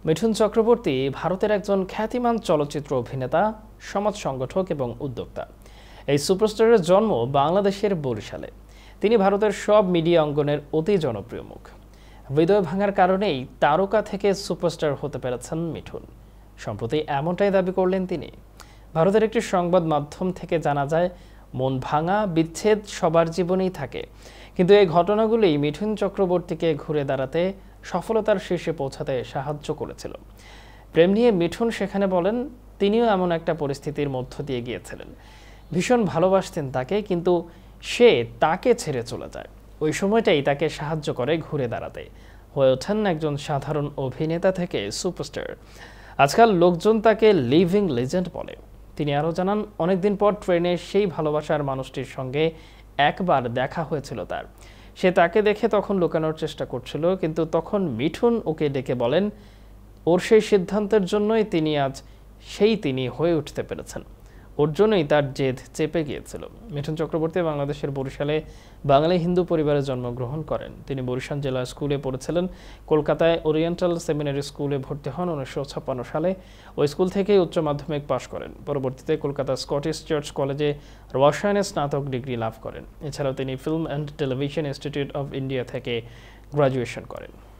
মিঠুন চক্রবর্তী ভারতের একজন খ্যাতিমান চলচ্চিত্র অভিনেতা, সমাজ সংগঠক এবং উদ্যোক্তা। এই সুপারস্টারের জন্ম বাংলাদেশের বরিশালে। তিনি ভারতের সব মিডিয়া অঙ্গনের অতি জনপ্রিয় মুখ। হৃদয় ভাঙার কারণেই তারকা থেকে সুপারস্টার হতে পেরেছেন মিঠুন। সম্প্রতি এমনটাই দাবি করলেন তিনি। ভারতের একটি সংবাদ মাধ্যম থেকে জানা যায়, মন ভাঙা, বিচ্ছেদ সবার জীবনেই থাকে, কিন্তু এই ঘটনাগুলি মিঠুন চক্রবর্তীকে ঘুরে দাঁড়াতে, সফলতার শীর্ষে পৌঁছাতে সাহায্য করেছিল। প্রেম নিয়ে মিঠুন সেখানে বলেন, তিনিও এমন একটা পরিস্থিতির মধ্য দিয়ে গিয়েছিলেন। ভীষণ ভালোবাসতেন তাকে, কিন্তু সে তাকে ছেড়ে চলে যায়। ওই সময়টাই তাকে সাহায্য করে ঘুরে দাঁড়াতে, হয়ে ওঠেন একজন সাধারণ অভিনেতা থেকে সুপারস্টার। আজকাল লোকজন তাকে লিভিং লেজেন্ড বলে। তিনি আরও জানান, অনেকদিন পর ট্রেনে সেই ভালোবাসার মানুষটির সঙ্গে একবার দেখা হয়েছিল তার। সে তাকে দেখে তখন লুকানোর চেষ্টা করছিল, কিন্তু তখন মিঠুন ওকে ডেকে বলেন, ওর সেই সিদ্ধান্তের জন্যই তিনি আজ তিনি হয়ে উঠতে পেরেছেন। ওর জন্যই তার জেদ চেপে গিয়েছিল। মিঠুন চক্রবর্তী বাংলাদেশের বরিশালে বাঙালি হিন্দু পরিবারে জন্মগ্রহণ করেন। তিনি বরিশাল জেলা স্কুলে পড়েছিলেন। কলকাতায় ওরিয়েন্টাল সেমিনারি স্কুলে ভর্তি হন 1956 সালে। ওই স্কুল থেকেই উচ্চ মাধ্যমিক পাশ করেন। পরবর্তীতে কলকাতা স্কটিশ চার্চ কলেজে রসায়নে স্নাতক ডিগ্রি লাভ করেন। এছাড়াও তিনি film and television institute of India থেকে গ্র্যাজুয়েশন করেন।